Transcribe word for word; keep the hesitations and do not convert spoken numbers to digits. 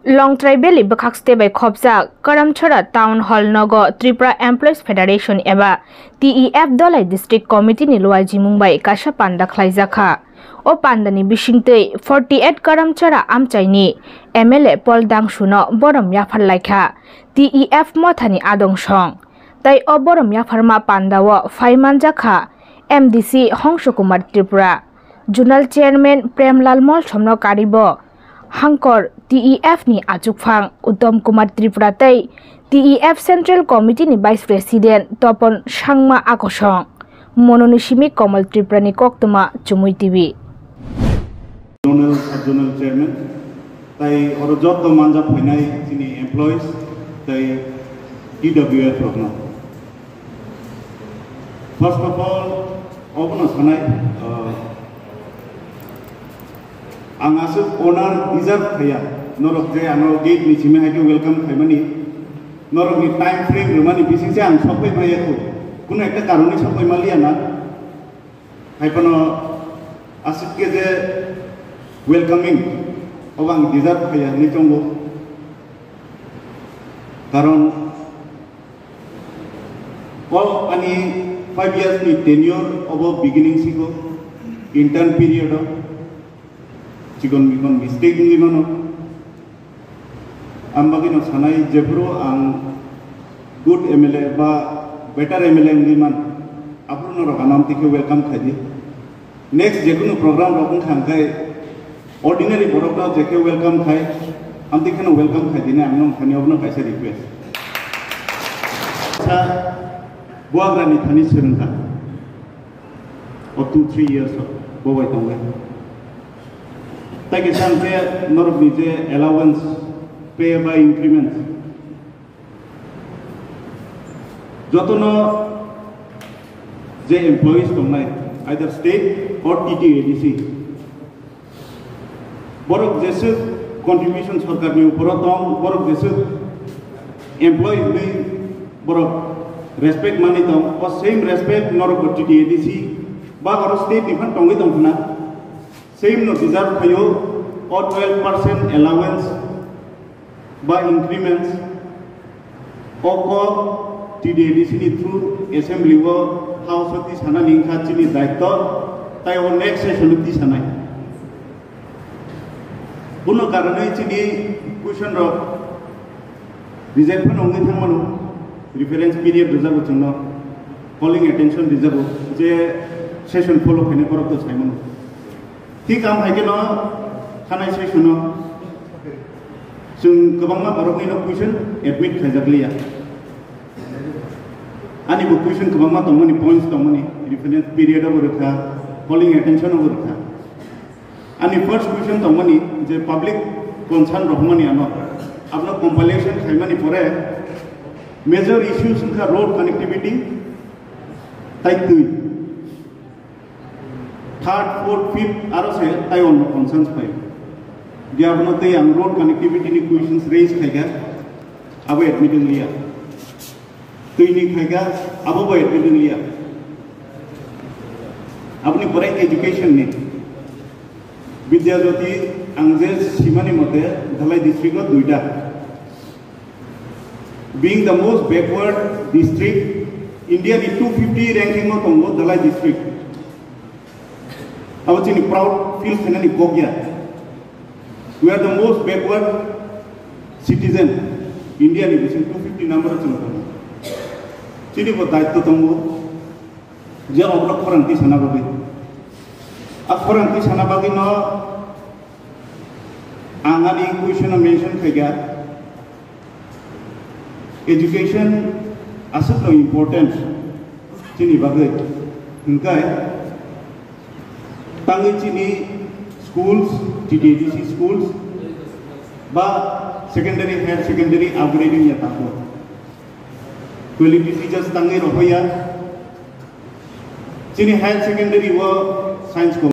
Long Tribal Bakakste by Khopsa, Karamchara Town Hall Nogo, Tripura Employees Federation Eba, T E F Dhalai District Committee ni Luaji Mumbai Kasha Panda Khlaizakha. O Pandani Bishingte, forty-eight Karamchara Amchaini, M L A Paul Dangshuno, Bwrum Yapharkha, T E F Mothani Adong Shong. Tai O Bwrum Yapharma Pandawa, Faimanjakha, M D C Hangkhor Tripura, Junal Chairman Premlal Mol Chomno Karibo, Hangkhor T E F ni Achukphang Uttom Kumar Tripura tai T E F Central Committee ni Vice President Topon Sangma Akosong Mononishimi Komal Tripura ni Koktuma CHUMUI T V. Zonal Sub-Zonal Chairman tai oro job to manja phainai chini employees tai T W F rokno. First of all, obono sanai ang asuk owner deserve kaya norok je ano gate ni chime haike welcome khaimani norok ni time frame rumani bising se ang sopai bhaya ko kuno ekta karone sopai malia na haipono asuk ke je welcoming obang deserve kaya ni chongo karon all ani five years ni tenure obo beginning siko intern period Cikon mikon mistake ini mana? Ambagi no sanai jepro ang good M L A ba better M L A ini man. Apro no rokanam tiki welcome kadi. Next jekuno program rokun khangkai ordinary program jeke welcome khai. Am tiki no welcome kadi ne amnom khani obno kaisa request. Sa buagra ni thani serunta. Or two three years of bowai tongwe. Take some pay, not with allowance, pay by increments. Jotono, the employees from either state or T T A D C. Borok Jessup contributions for Karni, Borotong, Borok Jessup employees, Borok respect money, or same respect, Norok T T A D C, but or state different Tongi. Same no deserve kayo or twelve percent allowance by increments or T D A D C ni through assembly wo house of this hana lingkha chini daito tai or next session of this hana buno karane chini question ro reject pan ongi thangmanu reference period reserve chungno calling attention reserve je session follow khane korok to chaimanu Ti kam hai ke no khanai se suno sung kabang ma borok ni no question admit khajakliya ani bu question kabang ma tomoni points tomoni reference period of rakha calling attention of rakha ani first question tomoni je public concern rohmani ano apna compilation khaimani pore major issues ka road connectivity type two third, fourth, fifth, are also I on concerns five. They are not the young road connectivity questions raised. Kaga, avoid admitting Lia. Tuini Kaga, avoid admitting Lia. Apni pore education ne. Vidyajyoti Angzel Simani Mote, Dhalai district of Duida. Being the most backward district, India is two fifty ranking of Dhalai district. I was in a proud feel finally Gogya. We are the most backward citizen. India is two fifty number of children. Chili was died to Tongo. Jam of Khoroknwi Sanababi. A Khoroknwi Sanabagi no Angani question mentioned Kaga. Education is so important. Chini Bagay. Nkai. Tangi chini schools, T T A D C schools, ba secondary, higher secondary, upgrading ya tako. Quality teachers tangi rohoya. Chini higher secondary wo science ko.